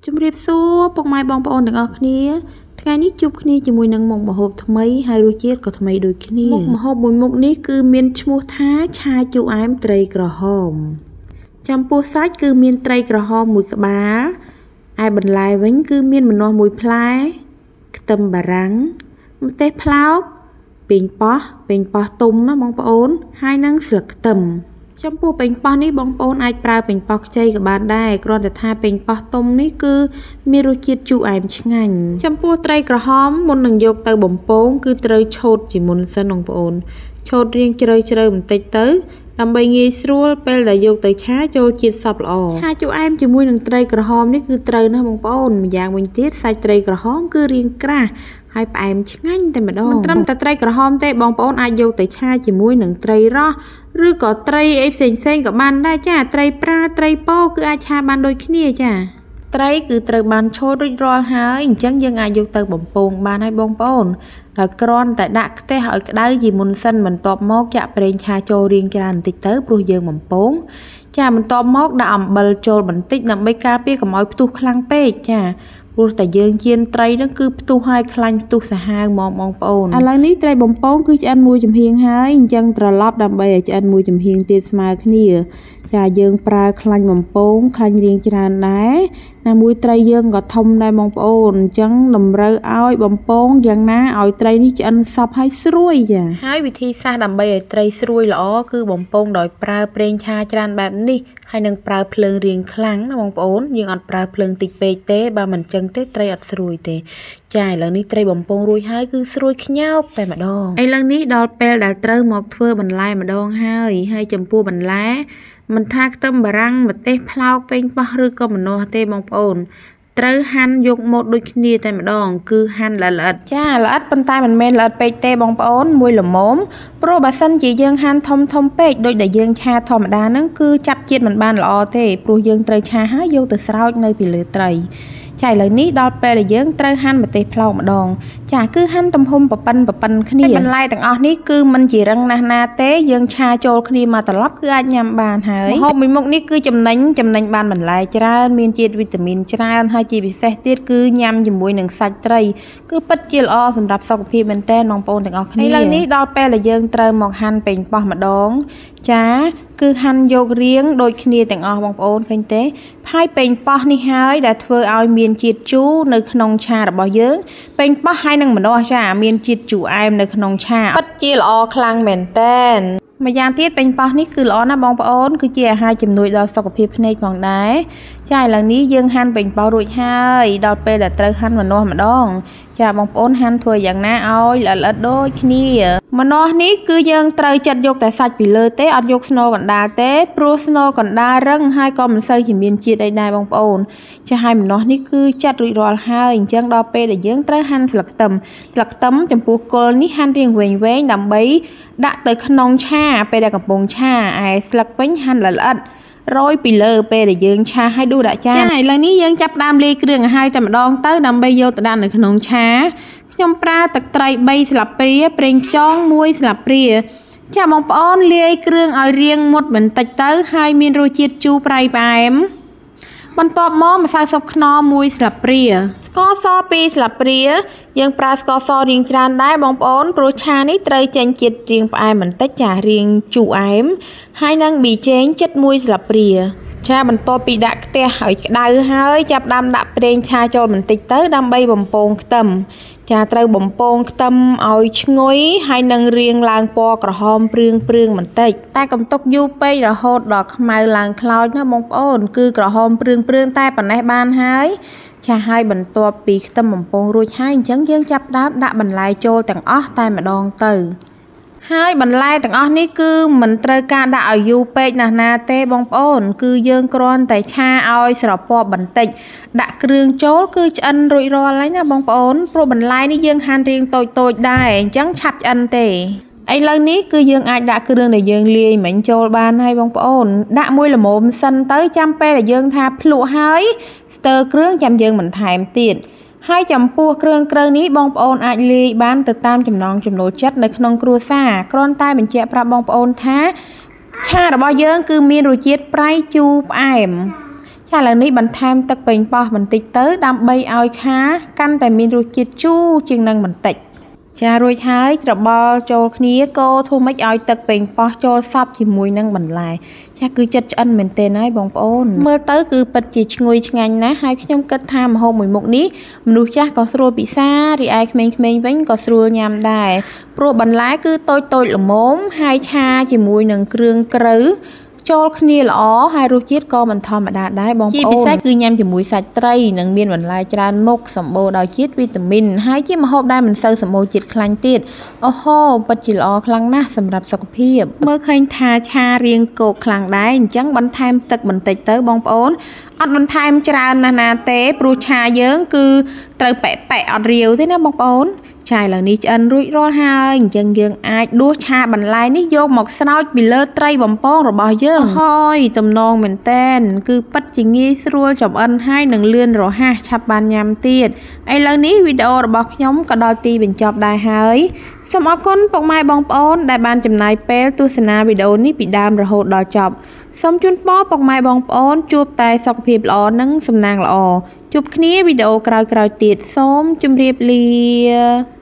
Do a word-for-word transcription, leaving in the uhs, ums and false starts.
ជំរាបសួរពុកម៉ែបងប្អូនទាំងអស់គ្នាថ្ងៃនេះជួបគ្នាជាមួយនឹងមុខម្ហូបថ្មីហើយរសជាតិក៏ថ្មីដូចគ្នាមុខម្ហូបមួយមុខនេះគឺមានឈ្មោះថាឆាជូរអែមត្រីក្រហមចំពោះសាច់គឺមានត្រីក្រហមមួយក្បាលឯបន្លែវិញគឺមានម្នាស់មួយផ្លែខ្ទឹមបារាំងម្ទេសផ្លោកប៉េងប៉ោះប៉េងប៉ោះទុំណាបងប្អូនហើយនិងស្លឹកខ្ទឹមចំពោះប៉េងប៉ោះនេះបងប្អូនអាចប្រើប៉េងប៉ោះខ្ចីក៏បានដែរគ្រាន់តែថាប៉េងប៉ោះទុំនេះគឺមានរសជាតិជូរអែមឆ្ងាញ់ចំពោះត្រីក្រហមមុននឹងយកទៅបំពងគឺត្រូវឆូតជាមុនសិនបងប្អូនឆូតរាងជ្រៅជ្រៅបន្តិចទៅដើម្បីងាយស្រួលពេលដែលយកទៅឆាចូលជាតិសព្វល្អឆាជូរអែមជាមួយនឹងត្រីក្រហមនេះគឺត្រូវណាស់បងប្អូនម្យ៉ាងវិញទៀតសាច់ត្រីក្រហមគឺរាងក្រាស់ហើយផ្អែមឆ្ងាញ់តែម្ដងមិនត្រឹមតែត្រីក្រហមទេបងប្អូនអាចយកទៅឆាជាមួយនឹងត្រីរ៉ស់ឬក៏ត្រីអីផ្សេងផ្សេងក៏បានដែរចាត្រីប្រាត្រីពោគឺអាចឆាបានដូចគ្នាចាត្រីគឺត្រូវបានឆូតរួចរាល់ហើយអញ្ចឹងយើងអាចយកទៅបំពងបានហើយបងប្អូនដោយគ្រាន់តែដាក់ខ្ទះឲ្យក្តៅជាមុនសិនបន្ទាប់មកចាក់ប្រេងឆាចូលរាងច្រើនបន្តិចទៅព្រោះយើងបំពងចាបន្ទាប់មកដាក់អំបិលចូលបន្តិចដើម្បីការពារកុំឲ្យផ្ទុះខ្លាំងពេកចាព្រោះតែយើងចៀនត្រីហ្នឹងគឺផ្ទុះហើយខ្លាញ់ផ្ទុះសាហាវហ្មងបងប្អូនឥឡូវនេះត្រីបំពងគឺឆ្អិនមួយចំហៀងហើយអញ្ចឹងត្រឡប់ដើម្បីឲ្យឆ្អិនមួយចំហៀងទៀតស្មើគ្នាចាយើងប្រើខ្លាញ់បំពងខ្លាញ់រាងច្រើនដែរណាមួយត្រីយើងក៏ធំដែរបងប្អូនអញ្ចឹងតម្រូវឲ្យបំពងយ៉ាងណាឲ្យត្រីនេះឆ្អិនសព្វហើយស្រួយចាហើយវិធីសាស្ត្រដើម្បីឲ្យត្រីស្រួយល្អគឺបំពងដោយប្រើប្រេងឆាច្រើនបែបនេះហើយនឹងប្រើភ្លើងរាងខ្លាំងណាបងប្អូនយើងអត់ប្រើភ្លើងតិចពេកទេបើមិនចឹងទេត្រីអត់ស្រួយទេចាឥឡូវនេះត្រីបំពងរួចហើយគឺស្រួយខ្ញោកតែម្ដងឥឡូវនេះដល់ពេលដែលត្រូវមកធ្វើបន្លែម្ដងហើយហើយចំពោះបន្លែមិនថាខ្ទឹមបារាំងម្ទេសផ្លោកប៉េងប៉ោះឬក៏ម្នាស់ទេបងប្អូនត្រូវហាន់យកមកដូចគ្នាតែម្ដងគឺហាន់ល្អិតចាល្អិតប៉ុន្តែមិនមែនល្អិតពេកទេបងប្អូនមួយល្មមព្រោះបើសិនជាយើងហាន់ធំធំពេកដូចដែលយើងឆាធម្មតាហ្នឹងគឺចាប់ជាតិមិនបានល្អទេព្រោះយើងត្រូវឆាហើយយកទៅស្រោចនៅពីលើត្រីចាឥឡូវនេះដល់ពេលដែលយើងត្រូវហាន់ម្ទេសផ្លោកម្ដងចាគឺហាន់ទំហំប៉ប៉ិនប៉ប៉ិនគ្នាបន្លែទាំងអស់នេះគឺមិនជារឹងណាស់ណាទេយើងឆាចូលគ្នាមកត្រឡប់គឺអាចញ៉ាំបានហើយម្ហូបមួយមុខនេះគឺចំណេញចំណេញបានបន្លែច្រើនមានជាតិវីតាមីនច្រើនហើយជាពិសេសទៀតគឺញ៉ាំជាមួយនឹងសាច់ត្រីគឺពិតជាល្អសម្រាប់សុខភាពមែនទែនបងប្អូនទាំងអស់គ្នាឥឡូវនេះដល់ពេលដែលយើងត្រូវមកហាន់ប៉េងប៉ោះម្ដងចាគឺហាន់យករាងដូចគ្នាទាំងអស់បងប្អូនឃើញទេហើយប៉េងប៉ោះនេះហើយដែលធ្វើឲ្យមានជាតិជូរនៅក្នុងឆារបស់យើងប៉េងប៉ោះហើយនឹងម្នាស់ចាមានជាតិជូរអែមនៅក្នុងឆាពិតជាល្អខ្លាំងមែនតើម្យ៉ាងទៀតប៉េងប៉ោះនេះគឺល្អណាស់បងប្អូនគឺជាអាហារជំនួយដល់សុខភាពភ្នែកផងដែរចាឥឡូវនេះយើងហាន់ប៉េងប៉ោះរួចហើយដល់ពេលដែលត្រូវហាន់ម្នាស់ម្ដងចាបងប្អូនហាន់ធ្វើយ៉ាងណាឲ្យល្អិតៗដូចគ្នាម្នាស់នេះគឺយើងត្រូវចាត់យកតែសាច់ពីលើទេអត់យកស្នូលកណ្ដាលទេព្រោះស្នូលកណ្ដាលរឹងហើយក៏មិនសូវជាមានជាតិអីដែរបងប្អូនចាហើយម្នាស់នេះគឺចាត់រួចរាល់ហើយអញ្ចឹងដល់ពេលដែលយើងត្រូវហាន់ស្លឹកខ្ទឹមស្លឹកខ្ទឹមចំពោះគល់នេះហាន់រាងវែងវែងដើម្បីដាក់ទៅក្នុងឆាពេលដែលកំពុងឆាឯស្លឹកវិញហាន់ល្អិតៗរយពីលើពេលដែលយើងឆាឲ្យដួសដាក់ចានចាឥឡូវនេះយើងចាប់ផ្ដើមលាយគ្រឿងឲ្យតែម្ដងទៅដើម្បីយកទៅដាក់នៅក្នុងឆាខ្ញុំប្រើទឹកត្រីបីស្លាបព្រាប្រេងខ្យងមួយស្លាបព្រាចាបងប្អូនលាយគ្រឿងឲ្យរាងមុតបន្តិចទៅហើយមានរសជាតិជូរប្រៃផ្អែមបន្ទាប់មកម្សៅស៊ុបខ្នុរមួយស្លាបព្រាស្ករសពីរស្លាបព្រាយើងប្រើស្ករសរាងច្រើនដែរបងប្អូនព្រោះឆានេះត្រូវចេញជាតិរាងផ្អែមបន្តិចចារាងជូរអែមហើយនឹងប៊ីចេងចិត្តមួយស្លាបព្រាចាបន្ទាប់ពីដាក់ខ្ទះឲ្យក្តៅហើយចាប់ដាំដាក់ប្រេងឆាចូលបន្តិចទៅដើម្បីបំពងខ្ទឹមចាត្រូវបំពងខ្ទឹមឲ្យឈ្ងុយហើយនឹងរាងឡើងពណ៌ក្រហមព្រឿងព្រឿងបន្តិចតែកុំទុកយូរពេករហូតដល់ខ្មៅឡើងខ្លោចណាបងប្អូនគឺក្រហមព្រឿងព្រឿងតែប៉ុណ្ណេះបានហើយចាហើយបន្ទាប់ពីខ្ទឹមបំពងរួចហើយអញ្ចឹងយើងចាប់ផ្ដើមដាក់បន្លែចូលទាំងអស់តែម្ដងទៅហើយបន្លែទាំងអស់នេះគឺមិនត្រូវការដាក់ឲ្យយូរពេកណាស់ណាទេបងប្អូនគឺយើងគ្រាន់តែឆាឲ្យស្រពាប់បន្តិចដាក់គ្រឿងចូលគឺឆ្អិនរួចរាល់ហើយណាបងប្អូនព្រោះបន្លែនេះយើងហាន់រាងតូចតូចដែរអញ្ចឹងឆាប់ឆ្អិនទេឥឡូវនេះគឺយើងអាចដាក់គ្រឿងដែលយើងលាយមិញចូលបានហើយបងប្អូនដាក់មួយល្មមសិនទៅចាំពេលដែលយើងថាភ្លក់ហើយស្ទើរគ្រឿងចាំយើងបន្ថែមទៀតហើយចំពោះគ្រឿងក្រៅនេះបងប្អូនអាចលាយបានទៅតាមចំណង់ចំណូលចិត្តនៅក្នុងគ្រួសារគ្រាន់តែបញ្ជាក់ប្រាប់បងប្អូនថាឆារបស់យើងគឺមានរសជាតិប្រៃជូរផ្អែម ចចាឥឡូវនេះបន្ថែមទឹកប៉េងប៉ោះបន្តិចទៅដើម្បីឲ្យឆាកាន់តែមានរសជាតិជូរជាងនឹងបន្តិចចារួចហើយច្របល់ចូលគ្នាកូរធូរម៉េចឲ្យទឹកប៉េងប៉ោះចូលសព្វជាមួយនឹងបន្លែចាគឺចិត្តឆ្អិនមែនទែនហើយបងប្អូនមើលទៅគឺពិតជាឈ្ងុយឆ្ងាញ់ណាស់ហើយខ្ញុំគិតថាម្ហូបមួយមុខនេះមនុស្សចាស់ក៏ស្រួលពិសារីឯក្មេងៗវិញក៏ស្រួលញ៉ាំដែរព្រោះបន្លែគឺតូចតូចល្មមហើយឆាជាមួយនឹងគ្រឿងក្រៅចូលគ្នាល្អហើយរសជាតិក៏មិនធម្មតាដែរបងប្អូនជាពិសេសគឺញ៉ាំជាមួយសាច់ត្រីនិងមានបន្លែច្រើនមុខសម្បូរដោយជាតិវីតាមីនហើយជាម្ហូបដែលមិនសូវសម្បូរជាតិខ្លាញ់ទៀតអូហូពិតជាល្អខ្លាំងណាស់សម្រាប់សុខភាពមើលឃើញថាឆារាងគោកខ្លាំងដែរអញ្ចឹងបន្ថែមទឹកបន្តិចទៅបងប្អូនអត់បន្ថែមច្រើនណាស់ណាទេព្រោះឆាយើងគឺត្រូវប៉ែប៉ែអត់រាវទេណាបងប្អូនចាឥឡូវនេះឆ្អិនរួចរាល់ហើយអញ្ចឹងយើងអាចដួសឆាបន្លែនេះយកមកស្រោចពីលើត្រីបំពងរបស់យើងហើយទំនងមែនតែនគឺពិតជាងាយស្រួលចម្អិនហើយនឹងលឿនរហ័សឆាប់បានញ៉ាំទៀតឥឡូវនេះវីដេអូរបស់ខ្ញុំក៏ដល់ទីបញ្ចប់ដែរហើយសូមអរគុណពុកម៉ែបងប្អូនដែលបានចំណាយពេលទស្សនាវីដេអូនេះពីដើមរហូតដល់ចប់សូមជូនពរពុកម៉ែបងប្អូនជួបតែសុខភាពល្អនិងសំណាងល្អជួបគ្នាវីដេអូក្រោយៗទៀតសូមជម្រាបលា